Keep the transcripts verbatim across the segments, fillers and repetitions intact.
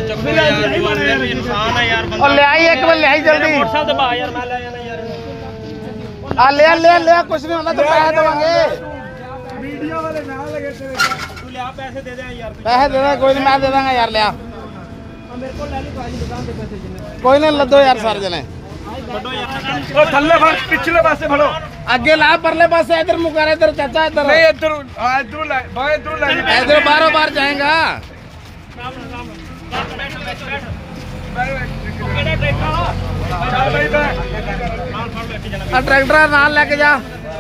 चुको यार, इंसान है यार बंदा। और ले आई एक बार ले आई जल्दी। मोटरसाइकिल दबा यार, मैं ले जाना यार। आ ले ले ले कुछ नहीं होना तो पैसे देवांगे। वीडियो वाले ना लगे तेरे तू ले आ, पैसे दे दे यार। पैसे दे दे, कोई नहीं मैं दे दूंगा यार। ले आ मेरे को ले ली भाई दुकान पे पैसे जिन्ने। कोई नहीं लदो यार सारे जने। बड़ो यार ओ थल्ले फड़, पिछले पासे फड़ो। आगे ला परले पासे, इधर मुकर, इधर चाचा इधर नहीं इधर हां इधर ला भाई, इधर ला इधर बारो बार जाएगा। राम राम बैठ बैठ बैठ केड़ा ट्रैक्टर हो चल भाई बैठ माल फड़ लेके जाना। आ ट्रैक्टर नाल लेके जा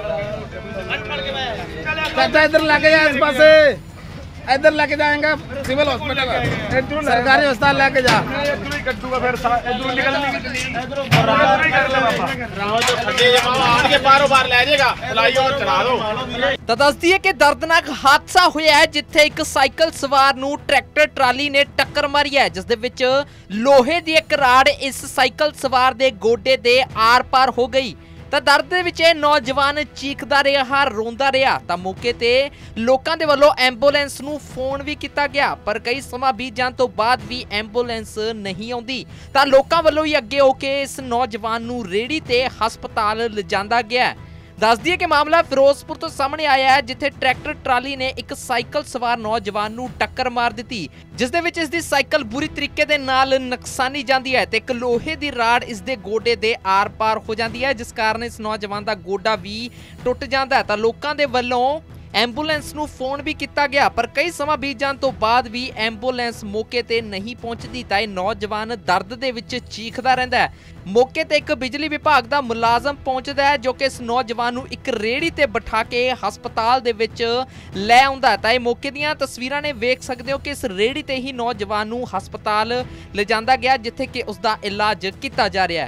चाचा, इधर लेके जा इस पासे, इधर लेके जाएंगे सिविल हॉस्पिटल, सरकारी अस्पताल लेके जा। इधर ही कटूगा फिर इधर निकलने की इधर ही कर ले बाबा राव तो ठंडे जमा आन के बारो बार ले जाएगा, चलाई और चला दो। ਤਾਂ ਦੱਸ ਦਈਏ ਕਿ ਦਰਦਨਾਕ ਹਾਦਸਾ ਹੋਇਆ ਹੈ ਜਿੱਥੇ ਇੱਕ ਸਾਈਕਲ ਸਵਾਰ ਨੂੰ ਟਰੈਕਟਰ ਟਰਾਲੀ ਨੇ ਟੱਕਰ ਮਾਰੀ ਹੈ, ਜਿਸ ਦੇ ਵਿੱਚ ਲੋਹੇ ਦੀ ਇੱਕ ਰਾੜ ਇਸ ਸਾਈਕਲ ਸਵਾਰ ਦੇ ਗੋਡੇ ਦੇ ਆਰ-ਪਾਰ ਹੋ ਗਈ। ਤਾਂ ਦਰਦ ਦੇ ਵਿੱਚ ਇਹ ਨੌਜਵਾਨ ਚੀਖਦਾ ਰਿਹਾ, ਰੋਂਦਾ ਰਿਹਾ। ਤਾਂ ਮੌਕੇ ਤੇ ਲੋਕਾਂ ਦੇ ਵੱਲੋਂ ਐਂਬੂਲੈਂਸ ਨੂੰ ਫੋਨ ਵੀ ਕੀਤਾ ਗਿਆ, ਪਰ ਕਈ ਸਮਾਂ ਬੀਤ ਜਾਣ ਤੋਂ ਬਾਅਦ ਵੀ ਐਂਬੂਲੈਂਸ ਨਹੀਂ ਆਉਂਦੀ। ਤਾਂ ਲੋਕਾਂ ਵੱਲੋਂ ਹੀ ਅੱਗੇ ਹੋ ਕੇ ਇਸ ਨੌਜਵਾਨ ਨੂੰ ਰੇਹੜੀ ਤੇ ਹਸਪਤਾਲ ਲਿਜਾਂਦਾ ਗਿਆ। ਦੱਸ ਦਈਏ ਕਿ ਮਾਮਲਾ ਫਿਰੋਜ਼ਪੁਰ ਤੋਂ ਸਾਹਮਣੇ ਆਇਆ ਹੈ, ਜਿੱਥੇ ਟਰੈਕਟਰ ਟਰਾਲੀ ਨੇ ਇੱਕ ਸਾਈਕਲ ਸਵਾਰ ਨੌਜਵਾਨ ਨੂੰ ਟੱਕਰ ਮਾਰ ਦਿੱਤੀ, ਜਿਸ ਦੇ ਵਿੱਚ ਇਸ ਦੀ ਸਾਈਕਲ ਬੁਰੀ ਤਰੀਕੇ ਦੇ ਨਾਲ ਨੁਕਸਾਨੀ ਜਾਂਦੀ ਹੈ ਤੇ ਇੱਕ ਲੋਹੇ ਦੀ ਰਾੜ ਇਸ ਦੇ ਗੋਡੇ ਦੇ ਆਰ-ਪਾਰ ਹੋ ਜਾਂਦੀ ਹੈ, ਜਿਸ ਕਾਰਨ ਇਸ ਨੌਜਵਾਨ ਦਾ ਗੋਡਾ ਵੀ ਟੁੱਟ ਜਾਂਦਾ ਹੈ। ਤਾਂ ਲੋਕਾਂ ਦੇ ਵੱਲੋਂ ਐਂਬੂਲੈਂਸ ਨੂੰ ਫੋਨ ਵੀ ਕੀਤਾ ਗਿਆ, ਪਰ ਕਈ ਸਮਾਂ ਬੀਤ ਜਾਣ ਤੋਂ ਬਾਅਦ ਵੀ ਐਂਬੂਲੈਂਸ ਮੌਕੇ ਤੇ ਨਹੀਂ ਪਹੁੰਚਦੀ। ਤਾਂ ਇਹ ਨੌਜਵਾਨ ਦਰਦ ਦੇ ਵਿੱਚ ਚੀਖਦਾ ਰਹਿੰਦਾ ਹੈ। ਮੌਕੇ ਤੇ ਇੱਕ ਬਿਜਲੀ ਵਿਭਾਗ ਦਾ ਮੁਲਾਜ਼ਮ ਪਹੁੰਚਦਾ ਹੈ, ਜੋ ਕਿ ਇਸ ਨੌਜਵਾਨ ਨੂੰ ਇੱਕ ਰੇਹੜੀ ਤੇ ਬਿਠਾ ਕੇ ਹਸਪਤਾਲ ਦੇ ਵਿੱਚ ਲੈ ਆਉਂਦਾ। ਤਾਂ ਇਹ ਮੌਕੇ ਦੀਆਂ ਤਸਵੀਰਾਂ ਨੇ ਵੇਖ ਸਕਦੇ ਹੋ ਕਿ ਇਸ ਰੇਹੜੀ ਤੇ ਹੀ ਨੌਜਵਾਨ ਨੂੰ ਹਸਪਤਾਲ ਲਿਜਾਂਦਾ ਗਿਆ, ਜਿੱਥੇ ਕਿ ਉਸ ਦਾ ਇਲਾਜ ਕੀਤਾ ਜਾ ਰਿਹਾ ਹੈ।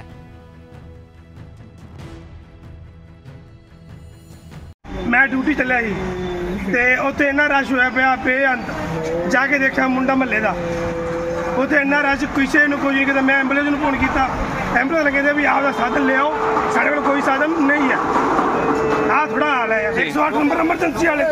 मैं ड्यूटी चलिया जी ते उत्थे इन्ना रश होया पिया बेअंत जाके देखा मुंडा महल्ले दा उत्थे इन्ना रश किसी नूं कोई नहीं, मैं एंबुलेंस नूं फोन किया, एंबुलेंस कहते भी आपका साधन ले आओ, साढ़े कोल कोई साधन नहीं है। आ थोड़ा हाल है एक सौ आठ नंबर एमरजेंसी वाले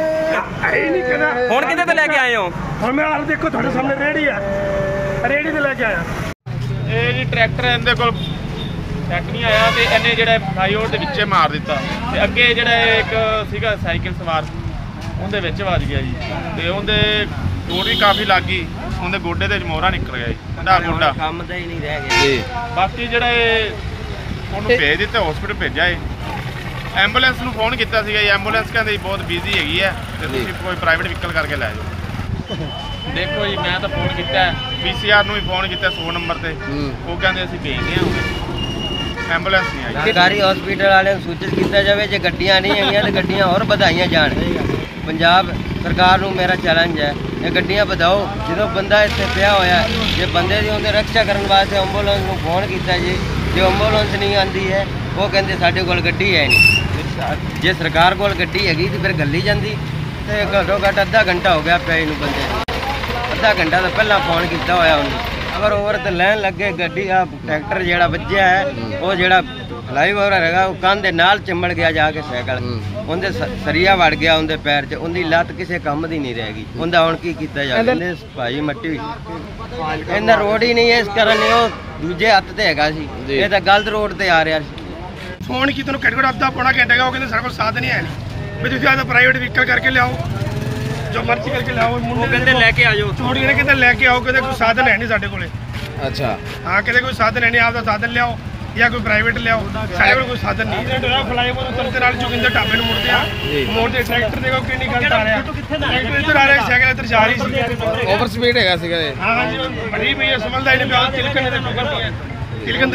है ही नहीं कहना। ਹੁਣ ਕਿੱਥੇ ਤੇ ਲੈ ਕੇ ਆਏ ਹੋ? हुण मेरा हाल देखो, थोड़े सामने रेहड़ी है, रेहड़ी ते लेके आया। ਇਹ ਜੀ ਟਰੈਕਟਰ ਇਹਦੇ ਕੋਲ ਸੈੱਟ ਨਹੀਂ ਆਇਆ ਤੇ ਇਹਨੇ ਜਿਹੜਾ ਫਲਾਈਓਵਰ ਦੇ ਵਿੱਚੇ ਮਾਰ ਦਿੱਤਾ ਤੇ ਅੱਗੇ ਜਿਹੜਾ ਇੱਕ ਸੀਗਾ ਸਾਈਕਲ ਸਵਾਰ ਉਹਦੇ ਵਿੱਚ ਵੱਜ ਗਿਆ ਜੀ ਤੇ ਉਹਦੇ ਚੋਟ ਵੀ ਕਾਫੀ ਲੱਗ ਗਈ, ਉਹਦੇ ਗੋਡੇ ਦੇ ਮੋਹਰਾ ਨਿਕਲ ਗਿਆ ਜੀ, ਉਹਦਾ ਗੋਡਾ ਕੰਮ ਤਾਂ ਹੀ ਨਹੀਂ ਰਹਿ ਗਿਆ ਜੀ। ਬਾਕੀ ਜਿਹੜਾ ਇਹ ਉਹਨੂੰ ਭੇਜ ਦਿੱਤਾ, ਹਸਪੀਟਲ ਭੇਜਿਆ ਏ। ਐਂਬੂਲੈਂਸ ਨੂੰ ਫੋਨ ਕੀਤਾ ਸੀਗਾ ਜੀ, ਐਂਬੂਲੈਂਸ ਕਹਿੰਦੇ ਬਹੁਤ ਬਿਜ਼ੀ ਹੈਗੀ ਹੈ ਤੇ ਤੁਸੀਂ ਕੋਈ ਪ੍ਰਾਈਵੇਟ ਵਹੀਕਲ ਕਰਕੇ ਲੈ ਜਾਓ। ਦੇਖੋ ਜੀ ਮੈਂ ਤਾਂ ਫੋਨ ਕੀਤਾ ਪੀ ਸੀ ਆਰ ਨੂੰ ਵੀ ਫੋਨ ਕੀਤਾ ਸੌ ਨੰਬਰ ਤੇ, ਉਹ ਕਹਿੰਦੇ ਅਸੀਂ ਭੇਜਦੇ ਹਾਂ, ਐਂਬੂਲੈਂਸ ਨਹੀਂ ਆਈ। ਸਰਕਾਰੀ ਹਸਪੀਟਲ ਵਾਲਿਆਂ ਨੂੰ ਸੂਚਿਤ ਕੀਤਾ ਜਾਵੇ, ਜੇ ਗੱਡੀਆਂ ਨਹੀਂ ਹੈਗੀਆਂ ਤਾਂ ਗੱਡੀਆਂ ਹੋਰ ਵਧਾਈਆਂ ਜਾਣ। ਪੰਜਾਬ ਸਰਕਾਰ ਨੂੰ ਮੇਰਾ ਚੈਲੰਜ ਹੈ, ਇਹ ਗੱਡੀਆਂ ਵਧਾਓ। ਜਦੋਂ ਬੰਦਾ ਇੱਥੇ ਪਿਆ ਹੋਇਆ, ਜੇ ਬੰਦੇ ਦੀ ਉਹਦੀ ਰੱਖਿਆ ਕਰਨ ਵਾਸਤੇ ਐਂਬੂਲੈਂਸ ਨੂੰ ਫੋਨ ਕੀਤਾ ਜੀ, ਜੇ ਐਂਬੂਲੈਂਸ ਨਹੀਂ ਆਉਂਦੀ ਹੈ ਉਹ ਕਹਿੰਦੇ ਸਾਡੇ ਕੋਲ ਗੱਡੀ ਹੈ ਨਹੀਂ। ਜੇ ਸਰਕਾਰ ਕੋਲ ਗੱਡੀ ਹੈਗੀ ਤਾਂ ਫਿਰ ਗੱਲੀ ਜਾਂਦੀ। ਤੇ ਘੱਟੋ ਘੱਟ ਅੱਧਾ ਘੰਟਾ ਹੋ ਗਿਆ ਪਿਆ ਇਹਨੂੰ, ਬੰਦੇ ਨੂੰ ਅੱਧਾ ਘੰਟਾ ਤਾਂ ਪਹਿਲਾਂ ਫੋਨ ਕੀਤਾ ਹੋਇਆ ਉਹਨੂੰ। ਅਗਰ ਓਵਰ ਤੇ ਲੈਣ ਲੱਗੇ ਗੱਡੀ, ਆ ਟਰੈਕਟਰ ਜਿਹੜਾ ਵੱਜਿਆ ਹੈ ਉਹ ਜਿਹੜਾ ਫਲਾਈਓਵਰ ਹੈਗਾ ਉਹ ਕੰਨ ਦੇ ਨਾਲ ਚਿੰਬੜ ਗਿਆ ਜਾ ਕੇ ਸਾਈਕਲ, ਉਹਦੇ ਸਰੀਆ ਵੜ ਗਿਆ ਉਹਦੇ ਪੈਰ 'ਚ, ਉਹਦੀ ਲੱਤ ਕਿਸੇ ਕੰਮ ਦੀ ਨਹੀਂ ਰਹਿ ਗਈ। ਉਹਦਾ ਹੁਣ ਕੀ ਕੀਤਾ ਜਾਵੇ? ਭਾਈ ਮੱਟੀ ਇਹਨਾਂ ਰੋਡ ਹੀ ਨਹੀਂ, ਇਸ ਕਾਰਨ ਉਹ ਦੂਜੇ ਹੱਥ ਤੇ ਹੈਗਾ ਸੀ, ਇਹ ਤਾਂ ਗਲਤ ਰੋਡ ਤੇ ਆ ਰਿਹਾ ਸੀ। फोन की तेन घट घट अद्धा पौना घंटे का, वो कहते सारे को साधन ही है नहीं भी तुम आप प्राइवेट व्हीकल करके लियाओ, जो मर्जी करके लियाओ। मुंडे कहते लेके आ जाओ, चोड़ी ने कहते लेके आओ, कहते कोई साधन है नहीं साढ़े कोले। अच्छा हाँ, कहते कोई साधन है नहीं, आपका साधन लियाओ या कोई प्राइवेट लियाओ, साढ़े कोल कोई साधन नहीं। फ्लाईओवर उतरते नाल जोगिंदर ढाबे नूं मुड़दे आ, मोड़ते ट्रैक्टर देखो कितनी गलत आ रहा, ट्रैक्टर इधर आ रहा, साइकिल इधर जा रही सी, ओवर स्पीड हैगा सीगा। हाँ जी बड़ी पई है, समझदा ही नहीं पिया, तिलकन दे टुकर तिलकन